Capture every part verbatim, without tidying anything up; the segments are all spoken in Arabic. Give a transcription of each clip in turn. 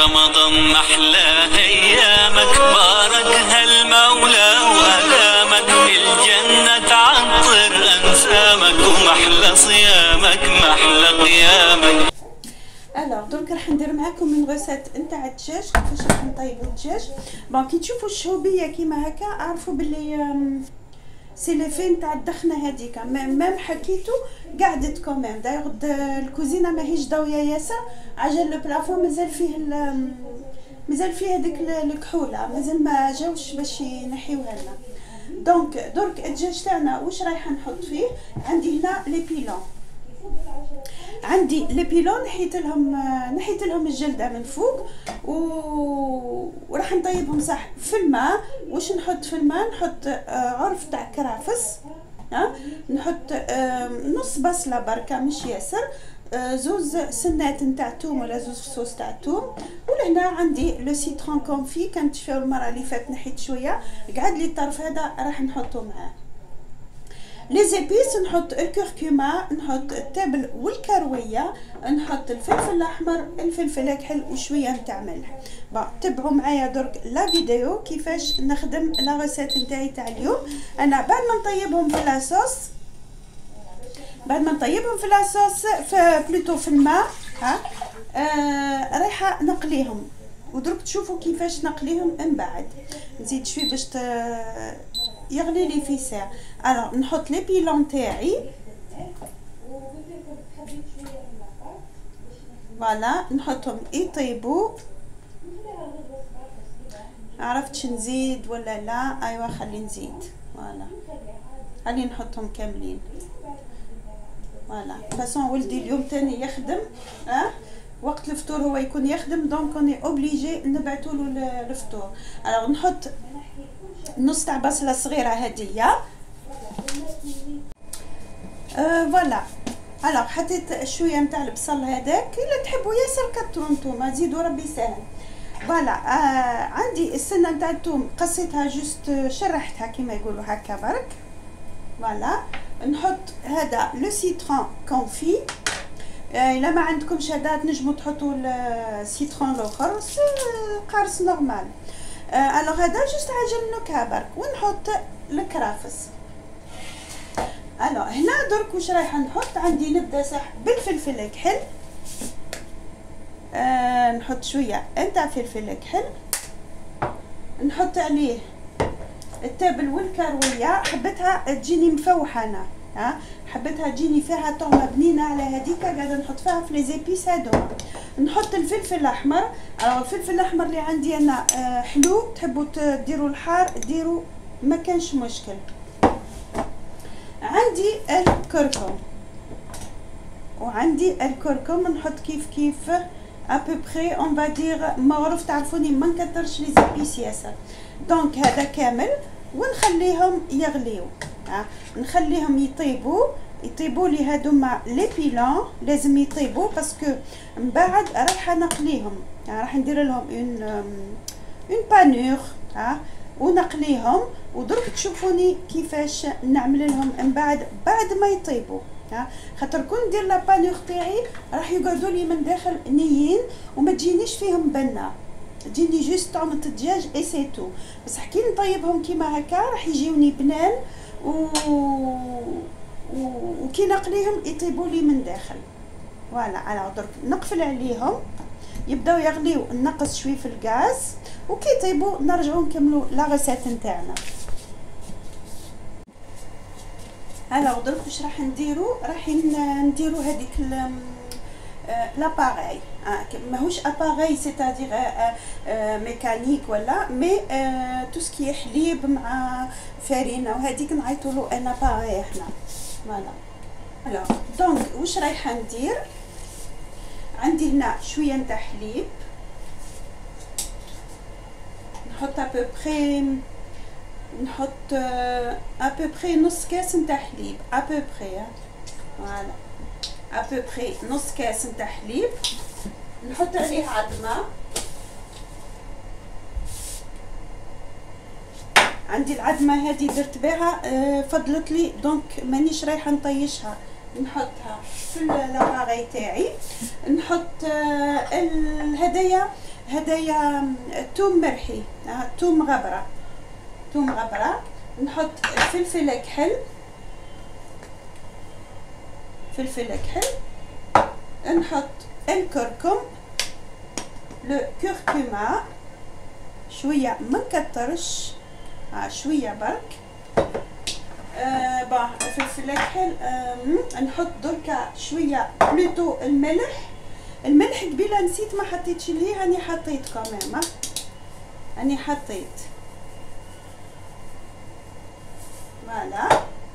رمضان محلى ايامك، باركها المولى وادامك، الجنة تعطر انسامك، ومحلى صيامك محلى قيامك. الوغ درك راح ندير معاكم من غوسيت نتاع الدجاج، كيفاش راح نطيبوا الدجاج. بون كي تشوفوا الشهوبيه كيما هكا اعرفوا باللي سي لي في نتاع الدخنه هذيك، ميم حكيتو قعدت كوميم. دايوغ الكوزينه ماهيش ضاويه ياسر، عجل لو بلافون مازال فيه مازال فيه هذيك الكحوله، مازال ما جاوش باش ينحيوها لنا. دونك درك الدجاج تاعنا واش رايحه نحط فيه؟ عندي هنا لي بيلون، عندي لي بيلون نحيت لهم نحيت لهم الجلده من فوق و... وراح نطيبهم صح في الماء. واش نحط في الماء؟ نحط عرف تاع كرافس، ها نحط نص بصله بركه مش ياسر، زوز سنات نتاع توم ولا زوز فصوص تاع توم. ولهنا عندي لو سيترون كونفي كانت فيه المره اللي فاتت نحيت شويه، قعد لي الطرف هذا راح نحطه معاه. لي زيبيس نحط الكركما، نحط التابل والكرويه، نحط الفلفل الاحمر، الفلفل الكحل وشويه نتاع ملح. با تبعوا معايا درك لا فيديو كيفاش نخدم لا ريسيت نتاعي تاع اليوم. انا بعد ما نطيبهم في لاصوص بعد ما نطيبهم في لاصوص في بلوتو في الماء، ها آه رايحه نقليهم، ودرك تشوفوا كيفاش نقليهم. من بعد نزيد شويه باش يغلي لي في ساعه. الوغ نحط لي بيلون تاعي، فوالا نحطهم يطيبوا. عرفتش نزيد ولا لا؟ ايوا خلي نزيد، فوالا خلي نحطهم كاملين. فوالا فاسون ولدي اليوم تاني يخدم، ها أه؟ وقت الفطور هو يكون يخدم، دونك اوني اوبليجي نبعثوا له الفطور. الوغ نحط نص تاع بصله صغيره هديه، أه فوالا. الوغ حطيت شويه نتاع البصل هذاك، الا تحبوا ياسر كثروا نتوما، زيدوا ربي يسهل. فوالا آه عندي السنه نتاع الثوم قصيتها جوست، شرحتها كيما يقولوا هكا برك. فوالا نحط هذا لو سيترون كونفي، الا ما عندكمش هذا تنجموا تحطوا السيترون الاخر قارص نورمال. الوغ هذا جوست عجل نكهه برك. ونحط الكرافس. الوغ هنا درك واش رايحه نحط؟ عندي نبدا صح بالفلفل الكحل، آه نحط شويه نتاع فلفل الكحل، نحط عليه التابل والكرويه، حبيتها تجيني مفوحه انا، ها حبيتها تجيني فيها طعمه بنينه على هذيك، قاعده نحط فيها في لي زيبيس هذوما. نحط الفلفل الاحمر. الوغ الفلفل الاحمر اللي عندي انا آه حلو، تحبوا ديروا الحار ديروا، ما كانش مشكل. عندي الكركم، وعندي الكركم نحط كيف كيف ابوبخي اون فادير معروف، تعرفوني ما نكثرش لي زيبيس ياسر. دونك هذا كامل ونخليهم يغليو، ها نخليهم يطيبوا يطيبوا لي هذوما لي بيلون، لازم يطيبوا باسكو من بعد راح نقليهم، راح ندير لهم اون اون بانور، ها ونقليهم. ودرك تشوفوني كيفاش نعمل لهم من بعد بعد ما يطيبوا، ها خاطر كون ندير لا بانور تاعي راح يقعدوا لي من داخل نيين وما تجينيش فيهم بنه، تجيني جوست طعمه الدجاج اي سي تو. بس حكي نطيبهم كيما هكا راح يجيوني بنان و... و... وكي نقليهم يطيبوا لي من داخل. فوالا على درك نقفل عليهم يبداو يغليو، نقص شوي في الغاز، وكي يطيبوا نرجعوا نكملوا لا ريسيت نتاعنا. الوغ درك واش راح نديرو؟ راح نديرو هذيك لاباغاي، ماهوش اباغاي سيتادير ميكانيك ولا مي تو سكي حليب مع فارينه وهذيك نعيطوا له انا باغاي احنا. فوالا الوغ دونك واش رايحه ندير؟ عندي هنا شويه نتاع حليب، نحط ابوبخي نحط ابوبخي نص كاس نتاع حليب، ابوبخي فوالا ابوبخي نص كاس نتاع حليب. نحط عليه عظمه، عندي العظمه هذه درت بها فضلت لي دونك مانيش رايحه نطيشها، نحطها في اللاغاي تاعي. نحط الهدايا هدايا توم مرحي، آه توم غبره، توم غبره. نحط الفلفل كحل، فلفل كحل. نحط الكركم، لو كركما شويه ما نكترش، آه شويه برك. آه با فلفل كحل. آه نحط دركا شويه بلوتو الملح. الملح قبيله نسيت ما حطيتش ليه، راني حطيت كمان، راني حطيت. فوالا.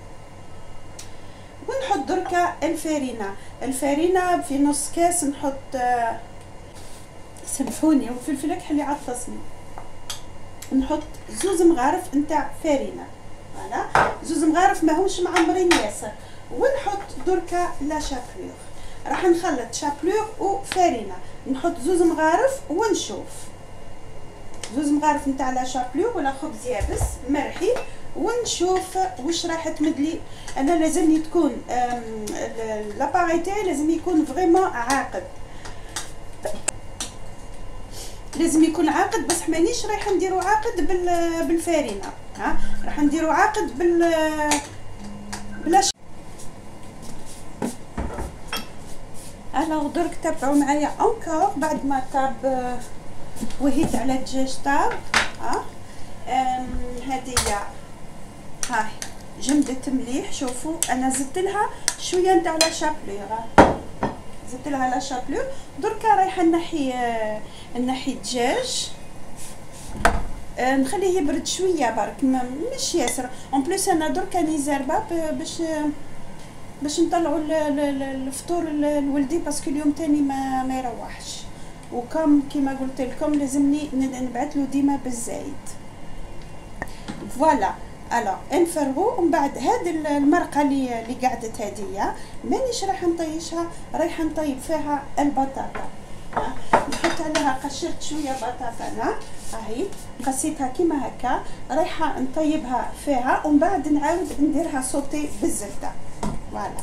ونحط دركا الفارينه، الفارينه في نص كاس. نحط آه سامحوني والفلفل كحل يعطسني. نحط زوز مغارف نتاع فارينه، فوالا زوز مغارف ماهوش معمرين ياسر. ونحط دركا لا شابلور، راح نخلط شابلور وفارينه. نحط زوز مغارف ونشوف، زوز مغارف نتاع لا شابلور ولا خبز يابس مرحي، ونشوف واش راح تمدلي. انا لازمني تكون لاباري تاعي لازم يكون فريمون عاقد، لازم يكون عاقد، بس مانيش رايحه نديرو عاقد بالفارينه، ها راح نديرو عاقد بال بلا. الوغ درك تابعوا معايا اونكور. بعد ما طاب وهيت على الدجاج طاب، ها هذه هاي جمدت مليح. شوفوا انا زدت لها شويه نتاع لا شابلور، زدت لها لا شابلور. دركا رايحه نحي نحي الدجاج، نخليه يبرد شويه برك مش ياسر. اون بليس انا دركا ني زربه باش باش نطلعوا الفطور لولدي باسكو اليوم تاني ما ما يروحش. وكم كيما قلت لكم لازمني نبعث له ديما بالزايد. فوالا. الو نفرغو. ومن بعد هاد المرقه اللي اللي قعدت هديه مانيش راح نطيشها، رايحه نطيب فيها البطاطا. نحط عليها قشرت شويه بطاطا، انا هاهي قسيتها كيما هكا، رايحه نطيبها فيها. ومن بعد نعاود نديرها صوتي بالزبده. فوالا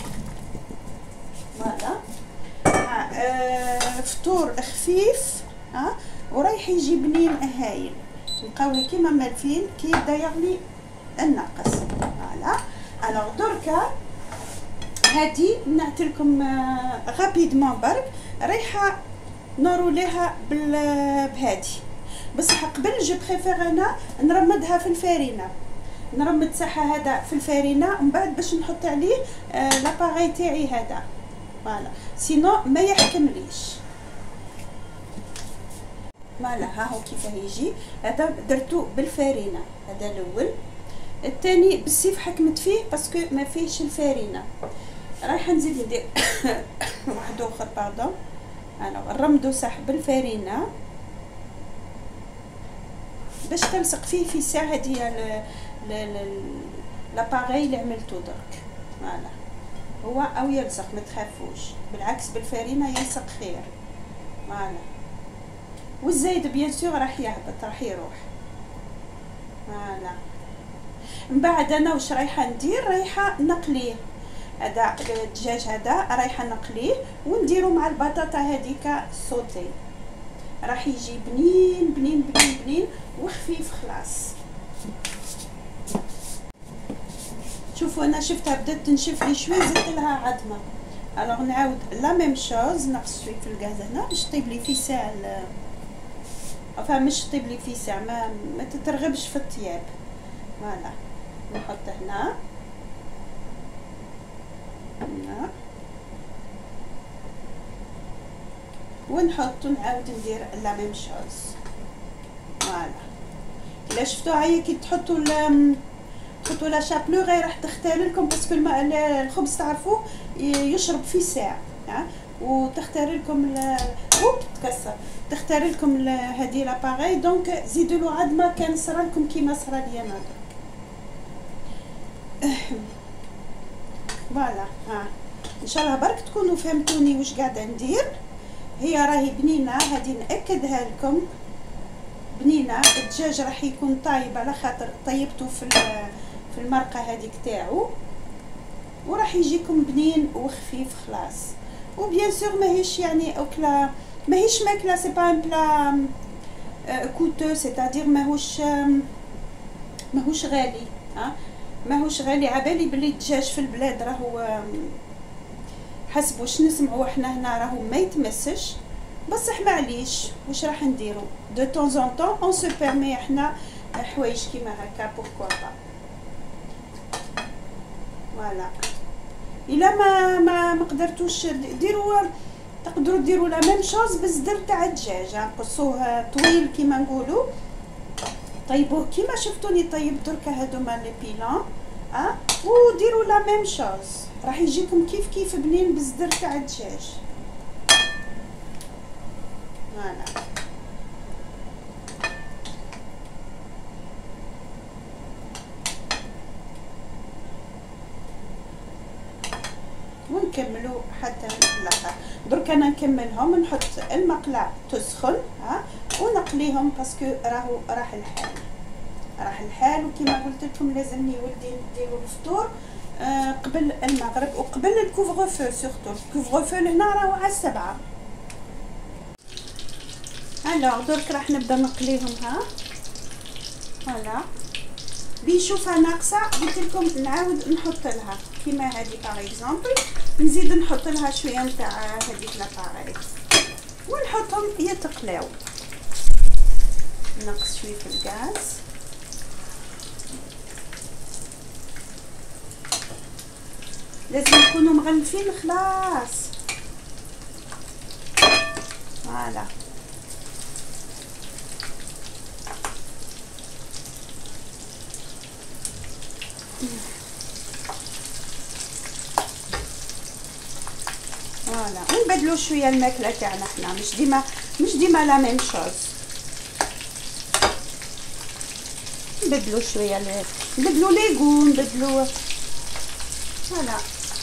فوالا. آه فطور خفيف، ها آه ورايح يجي بنين هايل. نقوي كيما مالفين كي يبدا يغلي الناقص. فوالا. الوغ دركا هادي نعطيلكم آه غابيدمون برك. رايحه نوروليها بهادي، بصح قبل جو بريفير انا نرمدها في الفارينه، نرمد صحه هذا في الفارينه ومن بعد باش نحط عليه آه لاباغي تاعي هذا. فوالا سينو ما يحكمليش. فوالا ها هو كيف يجي. هذا درتو بالفارينه، هذا الاول. الثاني بالسيف حكمت فيه باسكو ما فيهش الفارينه. رايحه نزيد ندير واحد اخر باردون. انا نرمدو صح بالفارينه باش تلصق فيه في الساعه هذه لاباغي اللي عملتو درك. فوالا هو او يلصق ما تخافوش، بالعكس بالفارينه يلصق خير. فوالا. والزايد بيان سور راح يهبط، راح يروح. فوالا. من بعد انا واش رايحه ندير؟ رايحه نقليه هذا الدجاج، هذا رايحه نقليه ونديرو مع البطاطا هذيك صوتي. راح يجي بنين بنين بنين بنين وخفيف خلاص. شوفوا انا شفتها بدات تنشف لي شويه، زدت لها عظمه. الوغ نعاود لا ميم شوز، نقص شويه في الغاز هنا باش طيب لي في ساعه، enfin مش طيب لي في ساعه، ما ما تترغبش في الطياب. فوالا نحط هنا هنا ونحط ونعاود ندير لا ميم شوز. فوالا. الا شفتوا هيا كي تحطوا تحطوا لا شابلور غير راح تختار لكم باسكو الخبز تعرفوه يشرب في ساعه، ها وتختار لكم اوب تكسر، تختار لكم هذه لاباغي. دونك زيدوا له عظمه كان صرا لكم كيما صرا لي انا درك. فوالا. ها ان شاء الله برك تكونوا فهمتوني واش قاعده ندير. هي راهي بنينه، هذه ناكدها لكم بنينه. الدجاج راح يكون طايب على خاطر طيبته في في المرقه هذيك تاعو، وراح يجيكم بنين وخفيف خلاص. وبيان سور ماهيش يعني اكله ماهيش ماكله سي با ان بلا كوتو، سيتادير ماهوش ماهوش غالي. ها ماهوش غالي. عبالي بلي الدجاج في البلاد راهو حسب واش نسمعوا احنا هنا راهو ما يتمسش، بصح معليش واش راح نديرو دو طون زون طون اون سو بيرمي احنا حوايج كيما هكا بوركوا با. فوالا الا ما ما مقدرتوش ديروا تقدروا ديروا لا ميم شوز بالزدر تاع الدجاج، قصوه طويل كيما نقولوا، طيبوه كيما شفتوني طيب دركا هذوما لي بيلون ها، وديروا لا ميم شوز راح يجيكم كيف كيف بنين بالزدر تاع الدجاج. فوالا ونكملوا حتى الاخر. درك انا نكملهم، نحط المقله تسخن ها ونقليهم باسكو راهو راح الحال راح الحال وكما قلت لكم لازمني ولدي نديروا الفطور آه قبل المغرب وقبل الكوفغ فو. سورتو الكوفغ فو لهنا راهو على السبعة. الوغ درك راح نبدا نقليهم. ها فوالا بيشوفها ناقصه قلت لكم نعاود نحط لها كيما هذه باغ اكزومبل، نزيد نحط لها شويه نتاع هذيك لاباغي ونحطهم يتقلاو. نقص شويه في الغاز. لازم يكونوا مغلفين خلاص. فوالا فوالا ونبدلوا شويه الماكله تاعنا حنا، مش ديما مش ديما لا ميم شوز. نبدلوا شويه، نبدلوا ليغوم، نبدلوا فوالا.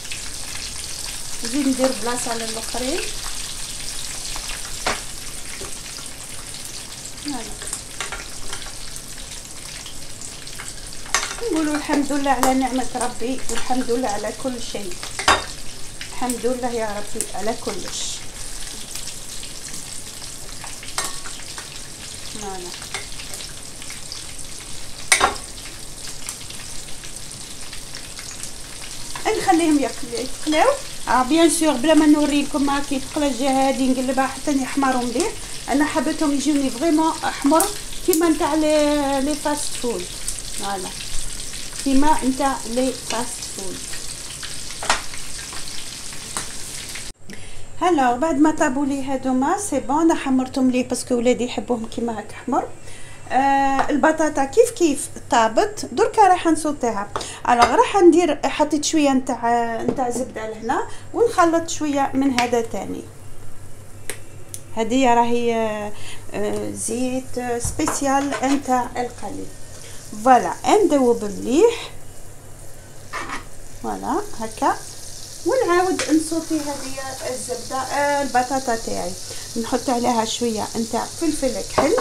نزيد ندير بلاصه للاخرين. فوالا نقولوا الحمد لله على نعمه ربي والحمد لله على كل شيء. الحمد لله يا ربي على كلش. فوالا نخليهم يتقلاو. اه بيان سور بلا ما نوريكم ما كي تقلى الجهه هذه نقلبها حتى يحمروا مليح. انا حبيتهم يجوني فريمون احمر كيما نتاع لي لي فاست فود. فوالا كيما نتاع لي فاست فود. هلا بعد ما طابوا لي هذوما سي بون، انا حمرتهم ليه باسكو ولادي يحبوهم كيما هكا حمر. آه البطاطا كيف كيف طابت، دركا راح نسوطيها. الوغ راح ندير حطيت شويه نتاع نتاع زبده لهنا ونخلط شويه من هذا تاني. هذه راهي آه زيت سبيسيال نتاع القلي. فوالا ندوب مليح. فوالا هكا ونعاود نصوتي هذه الزبده آه البطاطا تاعي. نحط عليها شويه نتاع فلفل كحل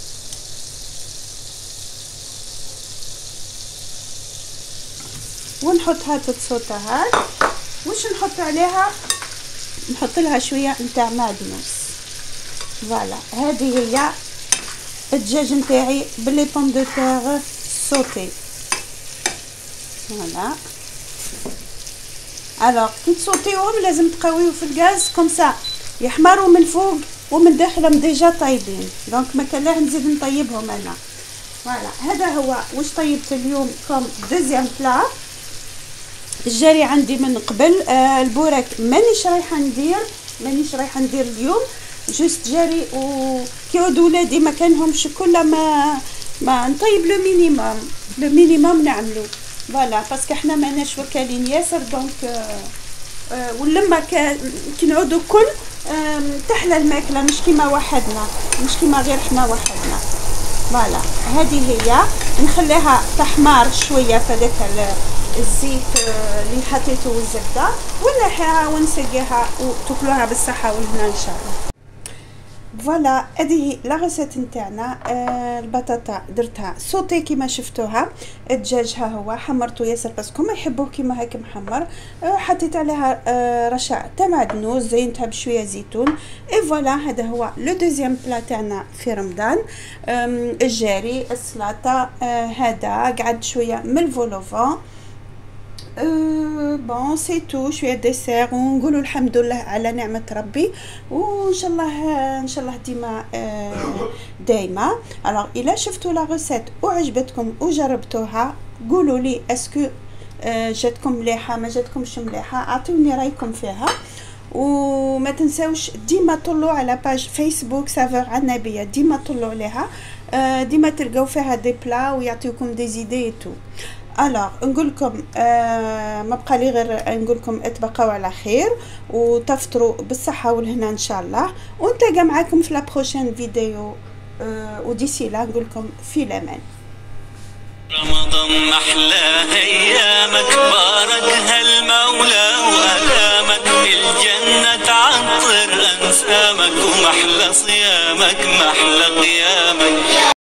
ونحطها تتصوت هاك. واش نحط عليها؟ نحط لها شويه نتاع معدنوس. فوالا هذه هي الدجاج نتاعي بلي بوم دو تيغ صوتي. فوالا الوغ كي تصوتيهم لازم تقويو في الغاز كومسا يحمروا من فوق ومن داخلهم ديجا طايبين، دونك ما كان نزيد نطيبهم انا. فوالا هذا هو واش طيبت اليوم كوم دوزيام بلا. الجاري عندي من قبل. آه البورك مانيش رايحه ندير مانيش رايحه ندير اليوم، جوست جاري وكيعودوا ولادي ما كانهمش كل ما ما نطيب لو مينيموم لو مينيموم نعملو. فوالا باسكو حنا ماناش وكالين ياسر، دونك آه آه ولما كي نعودوا كل آه تحلى الماكله مش كيما وحدنا، مش كيما غير حنا وحدنا. فوالا هذه هي نخليها تحمار شويه في هذاك الزيت اللي حطيته والزبده ونحيها ونسقيها وتاكلوها بالصحه والهنا ان شاء الله. فوالا هذه لا غوسيت نتاعنا. آه البطاطا درتها سوتي كيما شفتوها، الدجاج ها هو حمرته ياسر باسكو ما يحبوه كيما هيك محمر. آه حطيت عليها آه رشا تاع معدنوس، زينتها بشويه زيتون. اي فوالا هذا هو لو دوزيام بلا تاعنا في رمضان. الجاري، السلطه، آه هذا قعد شويه من الفولوفان. أه بون سي تو شويه ديسير، ونقولوا الحمد لله على نعمه ربي، وان شاء الله ان شاء الله ديما أه دايما. الوغ الا شفتوا لا غوسيت وعجبتكم وجربتوها قولوا لي اسكو أه جاتكم مليحه ما جاتكمش مليحه، اعطوني رايكم فيها. وما تنساوش ديما طلعوا على باج فيسبوك سافور عنابيه، ديما طلعوا عليها، أه ديما تلقاو فيها دي بلا ويعطيوكم دي زيدي تو. الوغ نقول لكم آه ما بقى لي غير نقول لكم اتبقوا على خير وتفطروا بالصحه والهنا ان شاء الله، ونتلاقى معاكم في لا بروشين فيديو. آه وديسي لا نقول لكم في الامان. رمضان محلى ايامك، بارك هالمولى وادامك، الجنه تعطر انسامك، ومحلى صيامك محلى قيامك.